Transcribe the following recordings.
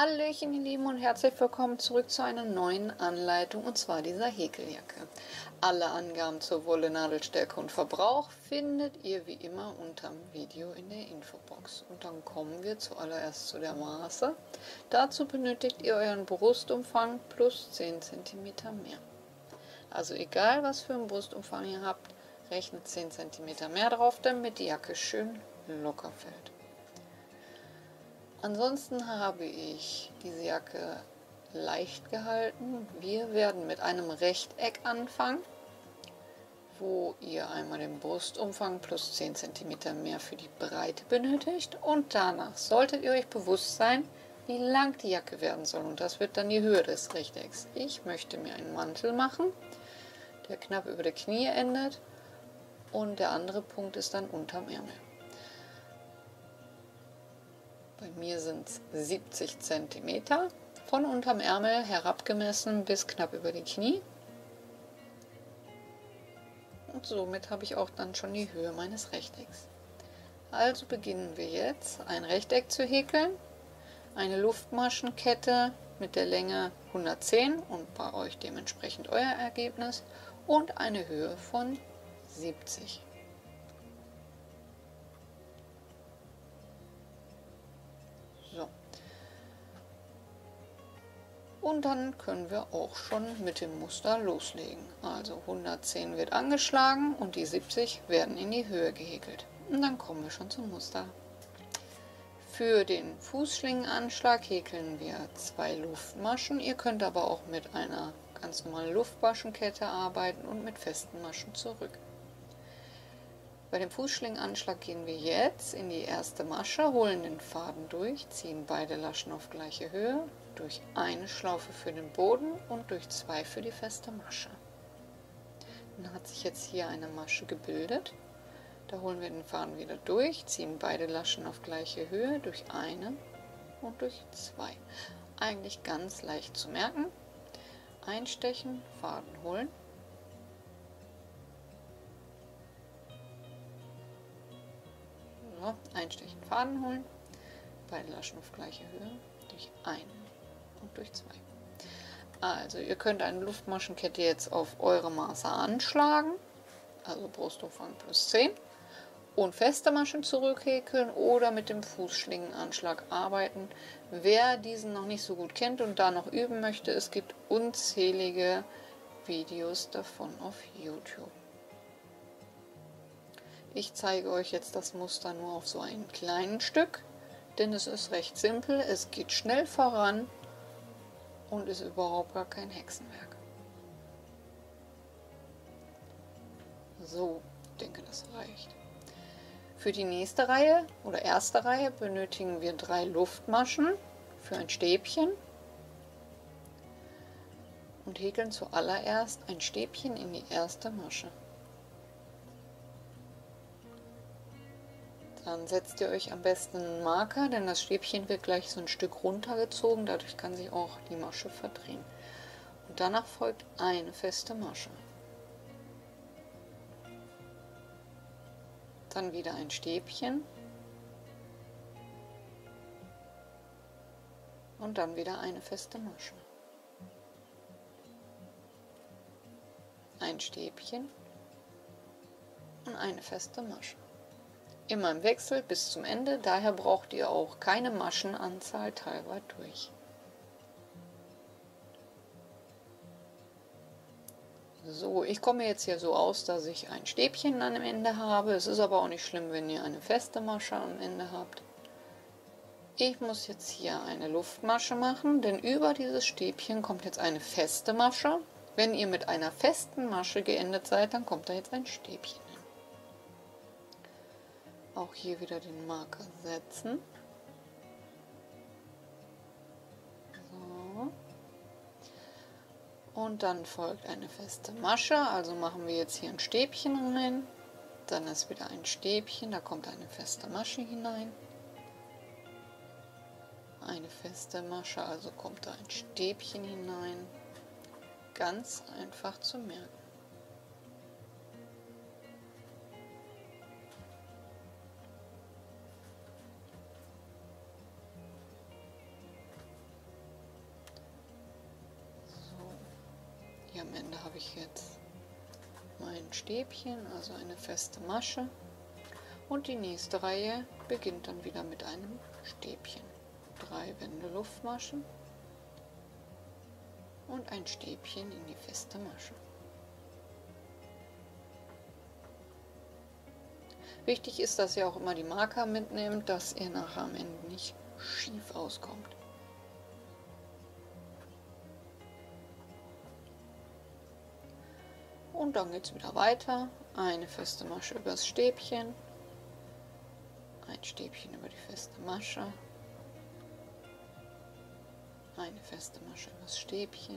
Hallöchen ihr Lieben und herzlich willkommen zurück zu einer neuen Anleitung, und zwar dieser Häkeljacke. Alle Angaben zur Wolle, Nadelstärke und Verbrauch findet ihr wie immer unterm Video in der Infobox. Und dann kommen wir zuallererst zu der Maße. Dazu benötigt ihr euren Brustumfang plus 10 cm mehr. Also egal was für einen Brustumfang ihr habt, rechnet 10 cm mehr drauf, damit die Jacke schön locker fällt. Ansonsten habe ich diese Jacke leicht gehalten. Wir werden mit einem Rechteck anfangen, wo ihr einmal den Brustumfang plus 10 cm mehr für die Breite benötigt, und danach solltet ihr euch bewusst sein, wie lang die Jacke werden soll, und das wird dann die Höhe des Rechtecks. Ich möchte mir einen Mantel machen, der knapp über der Knie endet, und der andere Punkt ist dann unterm Ärmel. Bei mir sind es 70 cm, von unterm Ärmel herabgemessen bis knapp über die Knie. Und somit habe ich auch dann schon die Höhe meines Rechtecks. Also beginnen wir jetzt, ein Rechteck zu häkeln. Eine Luftmaschenkette mit der Länge 110 und bei euch dementsprechend euer Ergebnis und eine Höhe von 70. So. Und dann können wir auch schon mit dem Muster loslegen. Also 110 wird angeschlagen und die 70 werden in die Höhe gehäkelt. Und dann kommen wir schon zum Muster. Für den Fußschlingenanschlag häkeln wir 2 Luftmaschen. Ihr könnt aber auch mit einer ganz normalen Luftmaschenkette arbeiten und mit festen Maschen zurück. Bei dem Fußschlingenanschlag gehen wir jetzt in die erste Masche, holen den Faden durch, ziehen beide Laschen auf gleiche Höhe, durch eine Schlaufe für den Boden und durch 2 für die feste Masche. Dann hat sich jetzt hier eine Masche gebildet. Da holen wir den Faden wieder durch, ziehen beide Laschen auf gleiche Höhe, durch eine und durch 2. Eigentlich ganz leicht zu merken. Einstechen, Faden holen. So, einstechen, Faden holen, beide Laschen auf gleiche Höhe, durch einen und durch 2. Also ihr könnt eine Luftmaschenkette jetzt auf eure Maße anschlagen, also Brustumfang plus 10, und feste Maschen zurückhäkeln oder mit dem Fußschlingenanschlag arbeiten. Wer diesen noch nicht so gut kennt und da noch üben möchte, es gibt unzählige Videos davon auf YouTube. Ich zeige euch jetzt das Muster nur auf so einem kleinen Stück, denn es ist recht simpel, es geht schnell voran und ist überhaupt gar kein Hexenwerk. So, ich denke, das reicht. Für die nächste Reihe oder erste Reihe benötigen wir 3 Luftmaschen für ein Stäbchen und häkeln zuallererst ein Stäbchen in die erste Masche. Dann setzt ihr euch am besten einen Marker, denn das Stäbchen wird gleich so ein Stück runtergezogen, dadurch kann sich auch die Masche verdrehen. Und danach folgt eine feste Masche. Dann wieder ein Stäbchen und dann wieder eine feste Masche. Ein Stäbchen und eine feste Masche. Immer im Wechsel bis zum Ende, daher braucht ihr auch keine Maschenanzahl teilweit durch. So, ich komme jetzt hier so aus, dass ich ein Stäbchen am Ende habe. Es ist aber auch nicht schlimm, wenn ihr eine feste Masche am Ende habt. Ich muss jetzt hier eine Luftmasche machen, denn über dieses Stäbchen kommt jetzt eine feste Masche. Wenn ihr mit einer festen Masche geendet seid, dann kommt da jetzt ein Stäbchen hin. Auch hier wieder den Marker setzen. So. Und dann folgt eine feste Masche, also machen wir jetzt hier ein Stäbchen rein. Dann ist wieder ein Stäbchen, da kommt eine feste Masche hinein. Eine feste Masche, also kommt da ein Stäbchen hinein. Ganz einfach zu merken. hier am Ende habe ich jetzt mein Stäbchen, also eine feste Masche. Und die nächste Reihe beginnt dann wieder mit einem Stäbchen. 3 Wände Luftmaschen und ein Stäbchen in die feste Masche. Wichtig ist, dass ihr auch immer die Marker mitnehmt, dass ihr nachher am Ende nicht schief auskommt. Und dann geht es wieder weiter. Eine feste Masche übers Stäbchen, ein Stäbchen über die feste Masche, eine feste Masche übers Stäbchen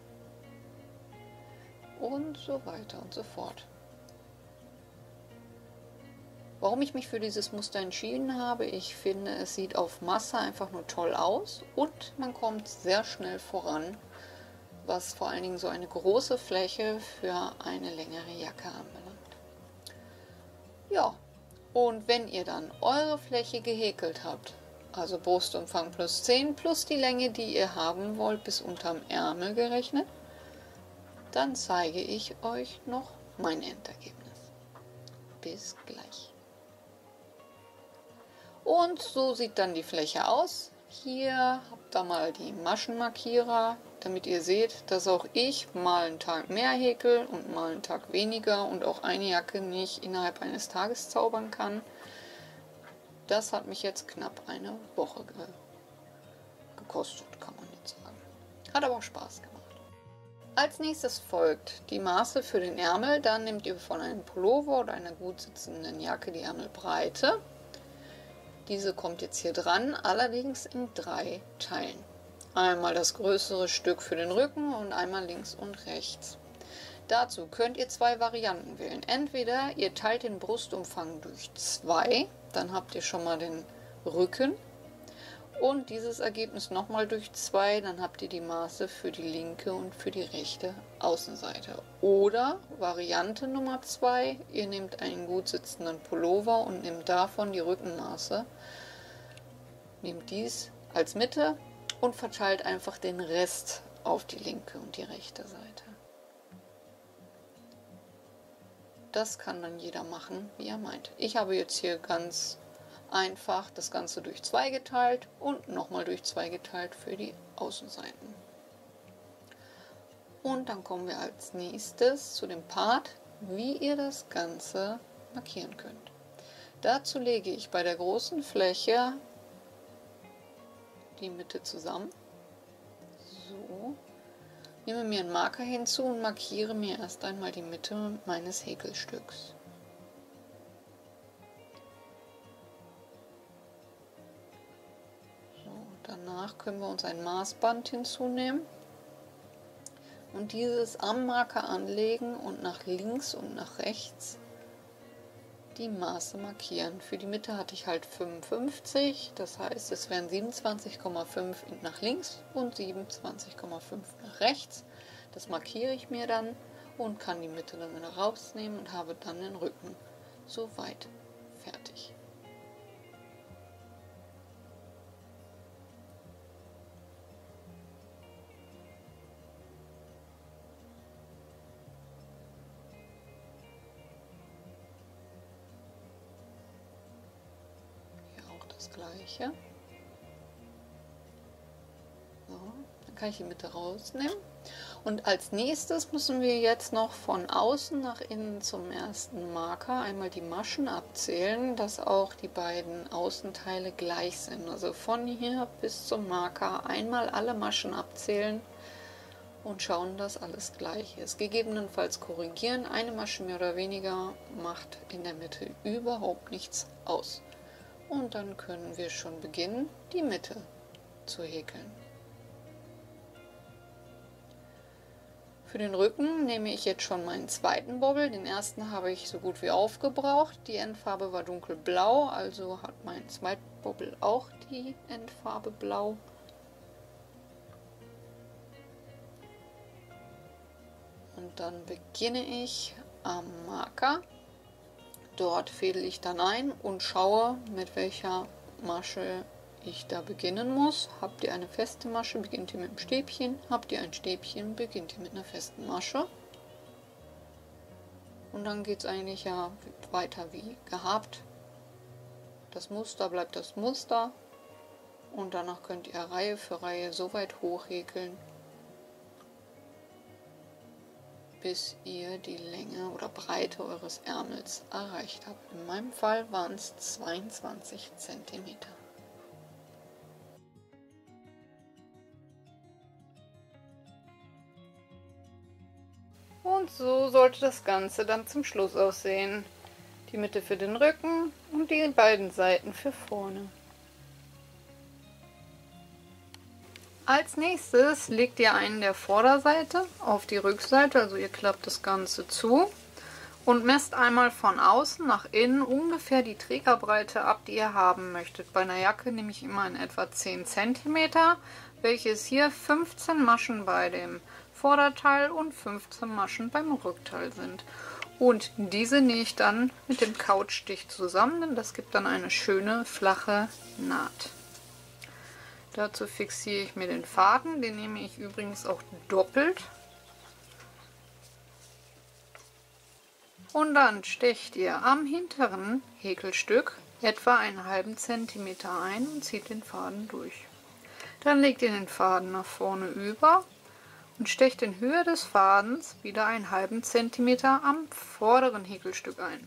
und so weiter und so fort. Warum ich mich für dieses Muster entschieden habe, ich finde, es sieht auf Masse einfach nur toll aus und man kommt sehr schnell voran, was vor allen Dingen so eine große Fläche für eine längere Jacke anbelangt. Ja, und wenn ihr dann eure Fläche gehäkelt habt, also Brustumfang plus 10 plus die Länge, die ihr haben wollt, bis unterm Ärmel gerechnet, dann zeige ich euch noch mein Endergebnis. Bis gleich. Und so sieht dann die Fläche aus. Hier habt ihr mal die Maschenmarkierer, damit ihr seht, dass auch ich mal einen Tag mehr häkel und mal einen Tag weniger und auch eine Jacke nicht innerhalb eines Tages zaubern kann. Das hat mich jetzt knapp eine Woche gekostet, kann man jetzt sagen. Hat aber auch Spaß gemacht. Als nächstes folgt die Maße für den Ärmel. Dann nehmt ihr von einem Pullover oder einer gut sitzenden Jacke die Ärmelbreite. Diese kommt jetzt hier dran, allerdings in 3 Teilen. Einmal das größere Stück für den Rücken und einmal links und rechts. Dazu könnt ihr 2 Varianten wählen. Entweder ihr teilt den Brustumfang durch 2, dann habt ihr schon mal den Rücken. Und dieses Ergebnis nochmal durch 2, dann habt ihr die Maße für die linke und für die rechte Außenseite. Oder Variante Nummer 2, ihr nehmt einen gut sitzenden Pullover und nehmt davon die Rückenmaße, nehmt dies als Mitte und verteilt einfach den Rest auf die linke und die rechte Seite. Das kann dann jeder machen, wie er meint. Ich habe jetzt hier ganz einfach das Ganze durch 2 geteilt und nochmal durch 2 geteilt für die Außenseiten. Und dann kommen wir als nächstes zu dem Part, wie ihr das Ganze markieren könnt. Dazu lege ich bei der großen Fläche die Mitte zusammen. So. Nehme mir einen Marker hinzu und markiere mir erst einmal die Mitte meines Häkelstücks. Danach können wir uns ein Maßband hinzunehmen und dieses am Marker anlegen und nach links und nach rechts die Maße markieren. Für die Mitte hatte ich halt 55, das heißt es wären 27,5 nach links und 27,5 nach rechts. Das markiere ich mir dann und kann die Mitte dann wieder rausnehmen und habe dann den Rücken soweit fertig. Das gleiche. So, dann kann ich die Mitte rausnehmen. Und als nächstes müssen wir jetzt noch von außen nach innen zum ersten Marker einmal die Maschen abzählen, dass auch die beiden Außenteile gleich sind. Also von hier bis zum Marker einmal alle Maschen abzählen und schauen, dass alles gleich ist. Gegebenenfalls korrigieren. Eine Masche mehr oder weniger macht in der Mitte überhaupt nichts aus. Und dann können wir schon beginnen, die Mitte zu häkeln. Für den Rücken nehme ich jetzt schon meinen zweiten Bobbel. Den ersten habe ich so gut wie aufgebraucht. Die Endfarbe war dunkelblau, also hat mein zweiter Bobbel auch die Endfarbe blau. Und dann beginne ich am Marker. Dort fädel ich dann ein und schaue, mit welcher Masche ich da beginnen muss. Habt ihr eine feste Masche, beginnt ihr mit einem Stäbchen. Habt ihr ein Stäbchen, beginnt ihr mit einer festen Masche. Und dann geht es eigentlich ja weiter wie gehabt. Das Muster bleibt das Muster. Und danach könnt ihr Reihe für Reihe so weit hochhäkeln, bis ihr die Länge oder Breite eures Ärmels erreicht habt. In meinem Fall waren es 22 cm. Und so sollte das Ganze dann zum Schluss aussehen. Die Mitte für den Rücken und die beiden Seiten für vorne. Als nächstes legt ihr einen der Vorderseite auf die Rückseite, also ihr klappt das Ganze zu und messt einmal von außen nach innen ungefähr die Trägerbreite ab, die ihr haben möchtet. Bei einer Jacke nehme ich immer in etwa 10 cm, welches hier 15 Maschen bei dem Vorderteil und 15 Maschen beim Rückteil sind. Und diese nähe ich dann mit dem Couchstich zusammen, denn das gibt dann eine schöne flache Naht. Dazu fixiere ich mir den Faden, den nehme ich übrigens auch doppelt. Und dann stecht ihr am hinteren Häkelstück etwa einen halben Zentimeter ein und zieht den Faden durch. Dann legt ihr den Faden nach vorne über und stecht in Höhe des Fadens wieder einen halben Zentimeter am vorderen Häkelstück ein.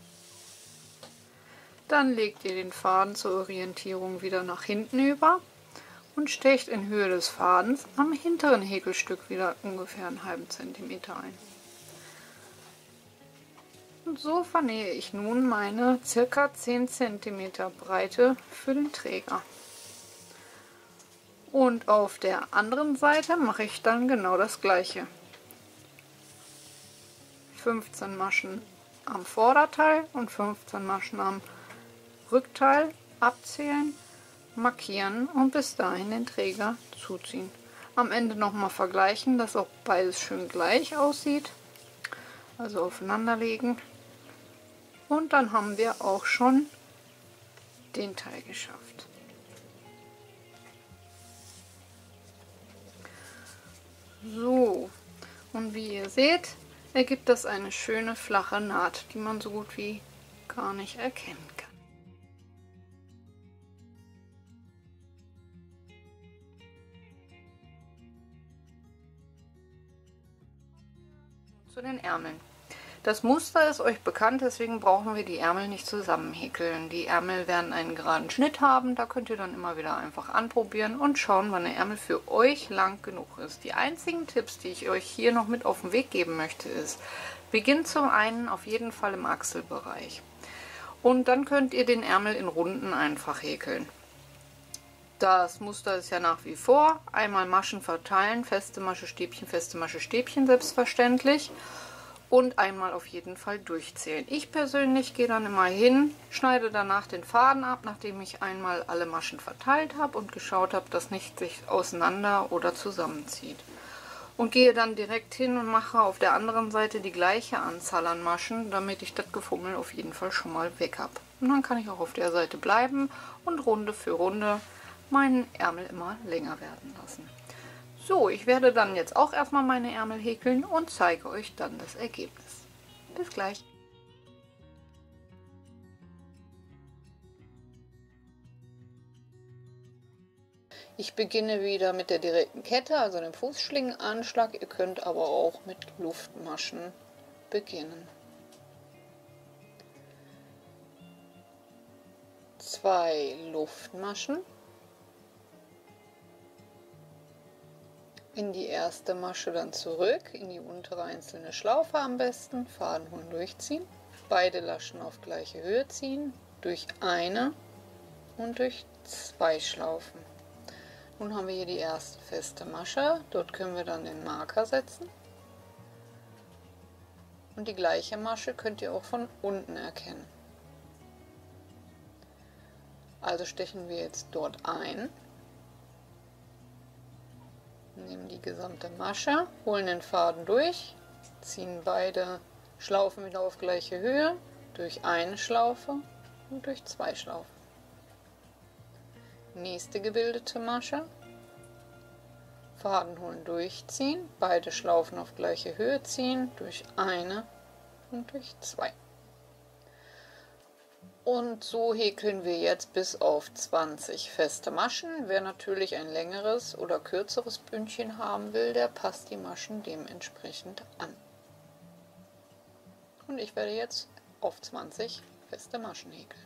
Dann legt ihr den Faden zur Orientierung wieder nach hinten über und stecht in Höhe des Fadens am hinteren Häkelstück wieder ungefähr einen halben Zentimeter ein. Und so vernähe ich nun meine ca. 10 cm Breite für den Träger. Und auf der anderen Seite mache ich dann genau das gleiche. 15 Maschen am Vorderteil und 15 Maschen am Rückteil abzählen, markieren und bis dahin den Träger zuziehen. Am Ende nochmal vergleichen, dass auch beides schön gleich aussieht. Also aufeinander legen. Und dann haben wir auch schon den Teil geschafft. So, und wie ihr seht, ergibt das eine schöne flache Naht, die man so gut wie gar nicht erkennen kann. Zu den Ärmeln. Das Muster ist euch bekannt, deswegen brauchen wir die Ärmel nicht zusammenhäkeln. Die Ärmel werden einen geraden Schnitt haben, da könnt ihr dann immer wieder einfach anprobieren und schauen, wann der Ärmel für euch lang genug ist. Die einzigen Tipps, die ich euch hier noch mit auf den Weg geben möchte, ist, beginnt zum einen auf jeden Fall im Achselbereich. Und dann könnt ihr den Ärmel in Runden einfach häkeln. Das Muster ist ja nach wie vor einmal Maschen verteilen, feste Masche, Stäbchen, selbstverständlich. Und einmal auf jeden Fall durchzählen. Ich persönlich gehe dann immer hin, schneide danach den Faden ab, nachdem ich einmal alle Maschen verteilt habe und geschaut habe, dass nichts sich auseinander oder zusammenzieht. Und gehe dann direkt hin und mache auf der anderen Seite die gleiche Anzahl an Maschen, damit ich das Gefummel auf jeden Fall schon mal weg habe. Und dann kann ich auch auf der Seite bleiben und Runde für Runde meinen Ärmel immer länger werden lassen. So, ich werde dann jetzt auch erstmal meine Ärmel häkeln und zeige euch dann das Ergebnis. Bis gleich. Ich beginne wieder mit der direkten Kette, also dem Fußschlingenanschlag. Ihr könnt aber auch mit Luftmaschen beginnen. 2 Luftmaschen. In die erste Masche dann zurück, in die untere einzelne Schlaufe am besten, Faden holen, durchziehen, beide Laschen auf gleiche Höhe ziehen, durch eine und durch 2 Schlaufen. Nun haben wir hier die erste feste Masche, dort können wir dann den Marker setzen. Und die gleiche Masche könnt ihr auch von unten erkennen. Also stechen wir jetzt dort ein. Nehmen die gesamte Masche, holen den Faden durch, ziehen beide Schlaufen wieder auf gleiche Höhe, durch eine Schlaufe und durch 2 Schlaufen. nächste gebildete Masche, Faden holen, durchziehen, beide Schlaufen auf gleiche Höhe ziehen, durch eine und durch zwei. Und so häkeln wir jetzt bis auf 20 feste Maschen. Wer natürlich ein längeres oder kürzeres Bündchen haben will, der passt die Maschen dementsprechend an. Und ich werde jetzt auf 20 feste Maschen häkeln.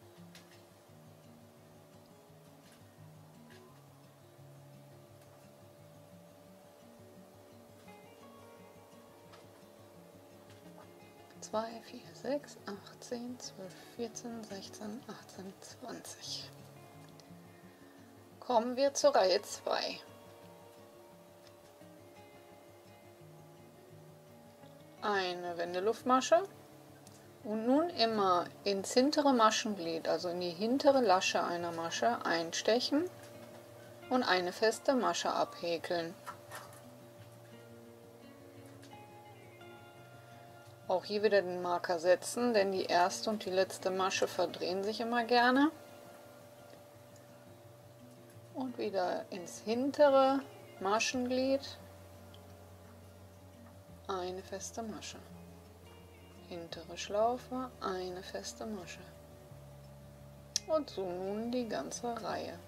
Zwei, 4, 6, 8, 10, 12, 14, 16, 18, 20. Kommen wir zur Reihe 2. Eine Wendeluftmasche und nun immer ins hintere Maschenglied, also in die hintere Lasche einer Masche einstechen und eine feste Masche abhäkeln. Auch hier wieder den Marker setzen, denn die erste und die letzte Masche verdrehen sich immer gerne. Und wieder ins hintere Maschenglied eine feste Masche. Hintere Schlaufe, eine feste Masche. Und so nun die ganze Reihe.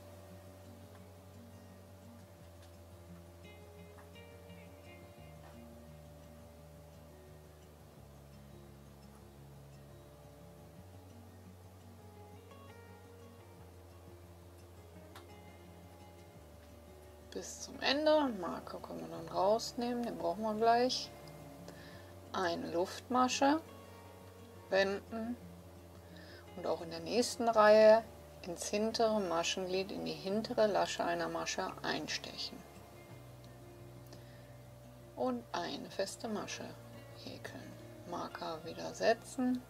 Bis zum Ende. Marker können wir dann rausnehmen, den brauchen wir gleich. Eine Luftmasche, wenden und auch in der nächsten Reihe ins hintere Maschenglied, in die hintere Lasche einer Masche einstechen. Und eine feste Masche häkeln. Marker wieder setzen.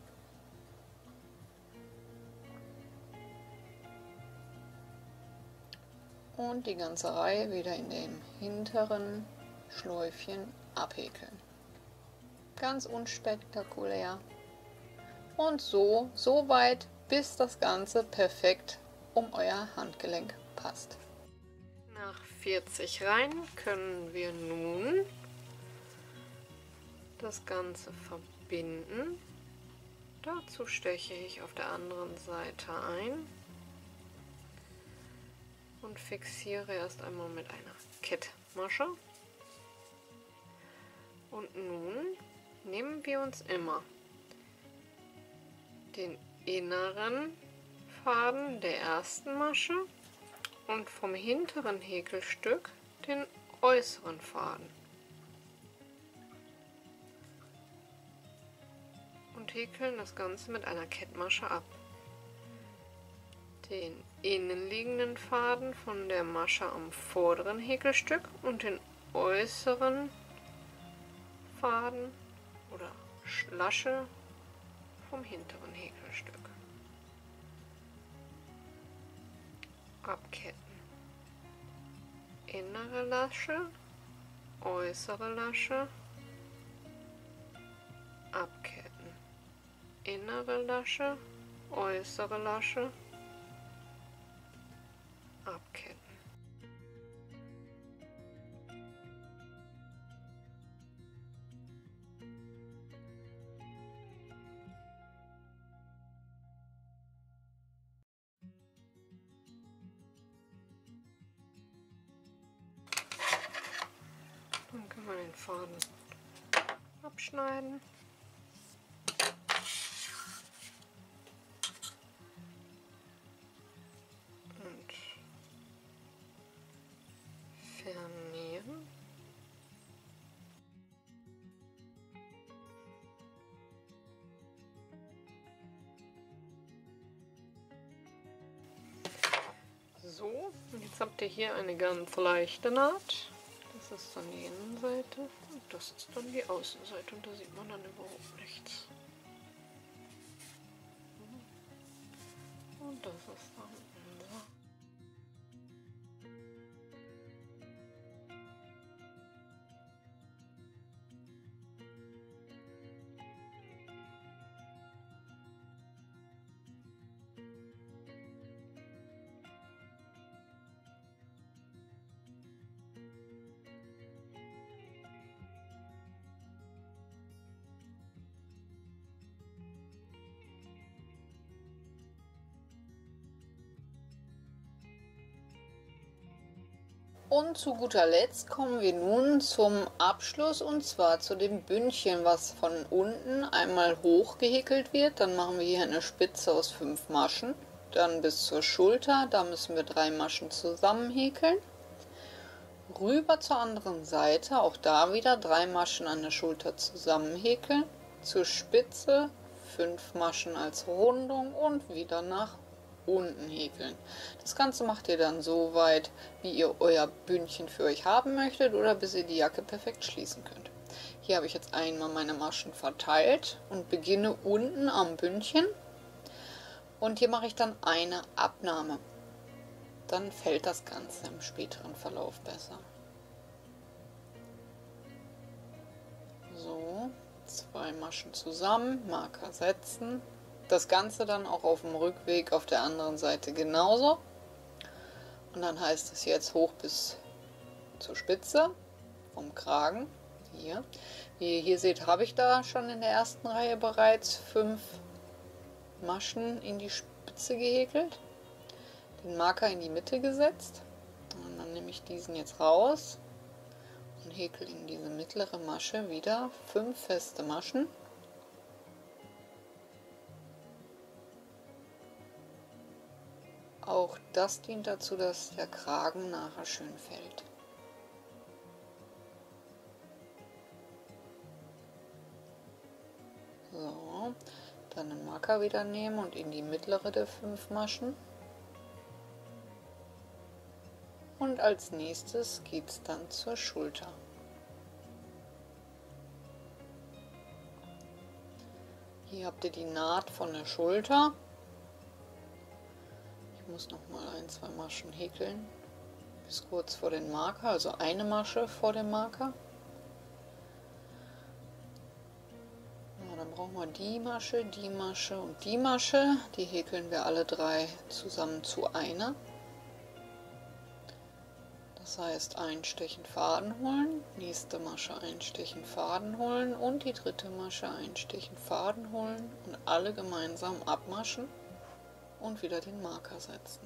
Und die ganze Reihe wieder in dem hinteren Schläufchen abhäkeln. Ganz unspektakulär. Und so weit, bis das Ganze perfekt um euer Handgelenk passt. Nach 40 Reihen können wir nun das Ganze verbinden. Dazu steche ich auf der anderen Seite ein und fixiere erst einmal mit einer Kettmasche. Und nun nehmen wir uns immer den inneren Faden der ersten Masche und vom hinteren Häkelstück den äußeren Faden und häkeln das Ganze mit einer Kettmasche ab. Den innenliegenden Faden von der Masche am vorderen Häkelstück und den äußeren Faden oder Lasche vom hinteren Häkelstück abketten. Innere Lasche, äußere Lasche, abketten. Innere Lasche, äußere Lasche, abketten. Dann können wir den Faden abschneiden. Und vernähen. So, und jetzt habt ihr hier eine ganz leichte Naht. Das ist dann die Innenseite und das ist dann die Außenseite und da sieht man dann überhaupt nichts. Und das ist dann unser. Und zu guter Letzt kommen wir nun zum Abschluss, und zwar zu dem Bündchen, was von unten einmal hoch gehäkelt wird. Dann machen wir hier eine Spitze aus 5 Maschen, dann bis zur Schulter, da müssen wir 3 Maschen zusammen häkeln. Rüber zur anderen Seite, auch da wieder 3 Maschen an der Schulter zusammen häkeln. Zur Spitze 5 Maschen als Rundung und wieder nach unten häkeln. Das Ganze macht ihr dann so weit, wie ihr euer Bündchen für euch haben möchtet oder bis ihr die Jacke perfekt schließen könnt. Hier habe ich jetzt einmal meine Maschen verteilt und beginne unten am Bündchen, und hier mache ich dann eine Abnahme. Dann fällt das Ganze im späteren Verlauf besser. So, 2 Maschen zusammen, Marker setzen. Das Ganze dann auch auf dem Rückweg auf der anderen Seite genauso. Und dann heißt es jetzt hoch bis zur Spitze vom Kragen. Hier. Wie ihr hier seht, habe ich da schon in der ersten Reihe bereits 5 Maschen in die Spitze gehäkelt. Den Marker in die Mitte gesetzt. Und dann nehme ich diesen jetzt raus und häkel in diese mittlere Masche wieder 5 feste Maschen. Auch das dient dazu, dass der Kragen nachher schön fällt. So, dann den Marker wieder nehmen und in die mittlere der 5 Maschen. Und als nächstes geht es dann zur Schulter. Hier habt ihr die Naht von der Schulter. Ich muss noch mal 1, 2 Maschen häkeln bis kurz vor den Marker, also eine Masche vor dem Marker. Ja, dann brauchen wir die Masche und die Masche. Die häkeln wir alle 3 zusammen zu einer. Das heißt, einstechen, Faden holen, nächste Masche einstechen, Faden holen und die dritte Masche einstechen, Faden holen und alle gemeinsam abmaschen und wieder den Marker setzen.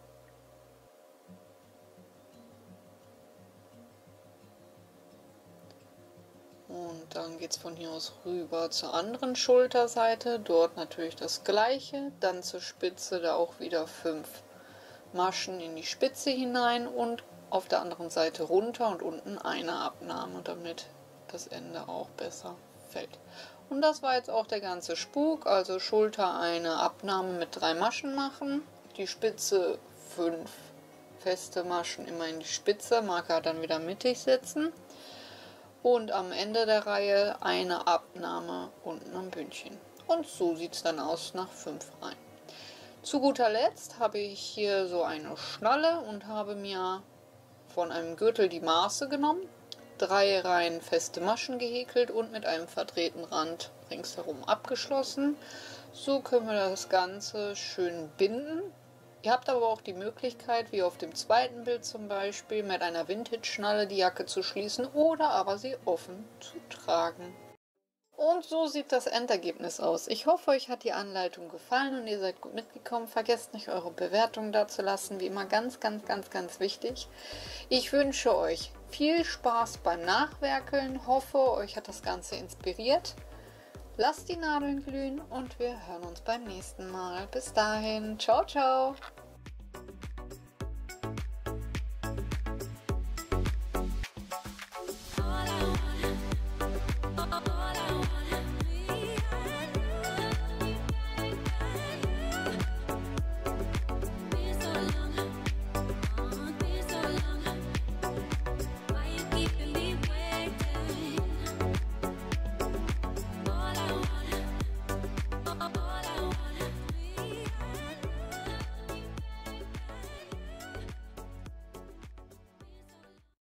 Und dann geht es von hier aus rüber zur anderen Schulterseite, dort natürlich das gleiche, dann zur Spitze, da auch wieder 5 Maschen in die Spitze hinein und auf der anderen Seite runter und unten eine Abnahme, damit das Ende auch besser fällt. Und das war jetzt auch der ganze Spuk, also Schulter eine Abnahme mit 3 Maschen machen, die Spitze 5 feste Maschen immer in die Spitze, Marker dann wieder mittig setzen und am Ende der Reihe eine Abnahme unten am Bündchen. Und so sieht es dann aus nach 5 Reihen. Zu guter Letzt habe ich hier so eine Schnalle und habe mir von einem Gürtel die Maße genommen, 3 Reihen feste Maschen gehäkelt und mit einem verdrehten Rand ringsherum abgeschlossen. So können wir das Ganze schön binden. Ihr habt aber auch die Möglichkeit, wie auf dem zweiten Bild zum Beispiel, mit einer Vintage-Schnalle die Jacke zu schließen oder aber sie offen zu tragen. Und so sieht das Endergebnis aus. Ich hoffe, euch hat die Anleitung gefallen und ihr seid gut mitgekommen. Vergesst nicht, eure Bewertung dazulassen. Wie immer ganz, ganz, ganz, ganz wichtig. Ich wünsche euch viel Spaß beim Nachwerkeln. Hoffe, euch hat das Ganze inspiriert. Lasst die Nadeln glühen und wir hören uns beim nächsten Mal. Bis dahin. Ciao, ciao.